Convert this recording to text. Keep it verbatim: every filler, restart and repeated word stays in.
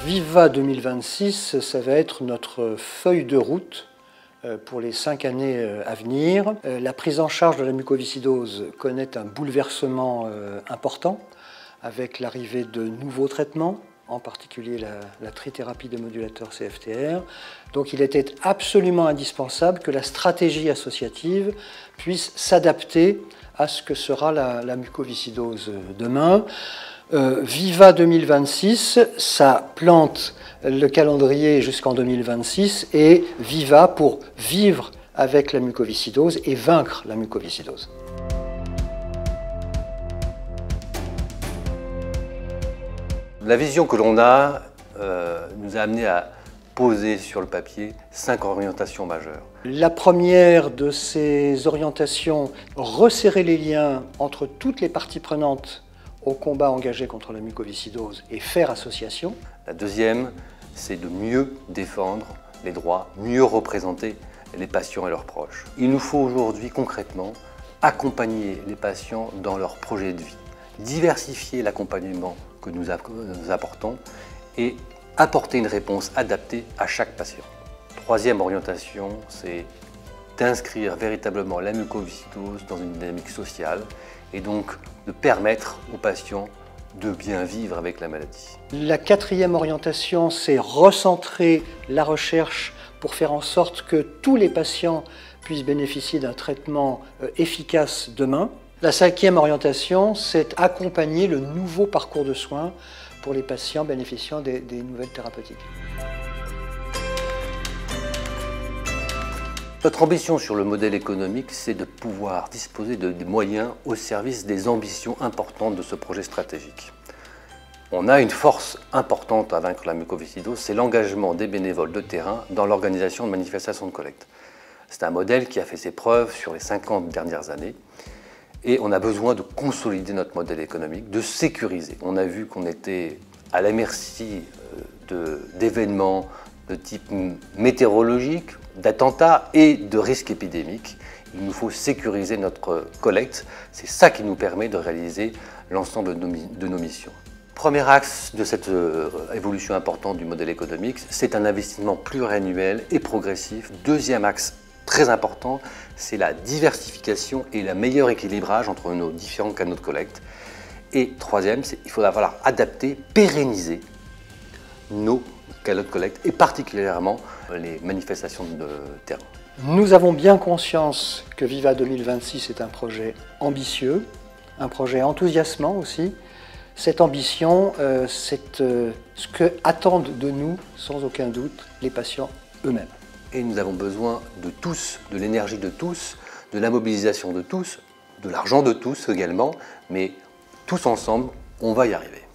Viva deux mille vingt-six, ça va être notre feuille de route pour les cinq années à venir. La prise en charge de la mucoviscidose connaît un bouleversement important avec l'arrivée de nouveaux traitements, en particulier la, la trithérapie de modulateurs C F T R. Donc il était absolument indispensable que la stratégie associative puisse s'adapter à ce que sera la, la mucoviscidose demain. Euh, Viva deux mille vingt-six, ça plante le calendrier jusqu'en deux mille vingt-six et Viva pour vivre avec la mucoviscidose et vaincre la mucoviscidose. La vision que l'on a euh, nous a amené à poser sur le papier cinq orientations majeures. La première de ces orientations, resserrer les liens entre toutes les parties prenantes au combat engagé contre la mucoviscidose et faire association. La deuxième, c'est de mieux défendre les droits, mieux représenter les patients et leurs proches. Il nous faut aujourd'hui concrètement accompagner les patients dans leur projet de vie, diversifier l'accompagnement que nous apportons et apporter une réponse adaptée à chaque patient. Troisième orientation, c'est d'inscrire véritablement la mucoviscidose dans une dynamique sociale et donc de permettre aux patients de bien vivre avec la maladie. La quatrième orientation, c'est recentrer la recherche pour faire en sorte que tous les patients puissent bénéficier d'un traitement efficace demain. La cinquième orientation, c'est accompagner le nouveau parcours de soins pour les patients bénéficiant des, des nouvelles thérapeutiques. Notre ambition sur le modèle économique, c'est de pouvoir disposer de des moyens au service des ambitions importantes de ce projet stratégique. On a une force importante à vaincre la mucoviscidose, c'est l'engagement des bénévoles de terrain dans l'organisation de manifestations de collecte. C'est un modèle qui a fait ses preuves sur les cinquante dernières années et on a besoin de consolider notre modèle économique, de sécuriser. On a vu qu'on était à la merci d'événements de, de type météorologique, d'attentats et de risques épidémiques. Il nous faut sécuriser notre collecte. C'est ça qui nous permet de réaliser l'ensemble de, de nos missions. Premier axe de cette euh, évolution importante du modèle économique, c'est un investissement pluriannuel et progressif. Deuxième axe très important, c'est la diversification et le meilleur équilibrage entre nos différents canaux de collecte. Et troisième, il faudra falloir adapter, pérenniser nos canaux de collecte et particulièrement les manifestations de terrain. Nous avons bien conscience que Viva deux mille vingt-six est un projet ambitieux, un projet enthousiasmant aussi. Cette ambition, euh, c'est euh, ce que attendent de nous, sans aucun doute, les patients eux-mêmes. Et nous avons besoin de tous, de l'énergie de tous, de la mobilisation de tous, de l'argent de tous également, mais tous ensemble, on va y arriver.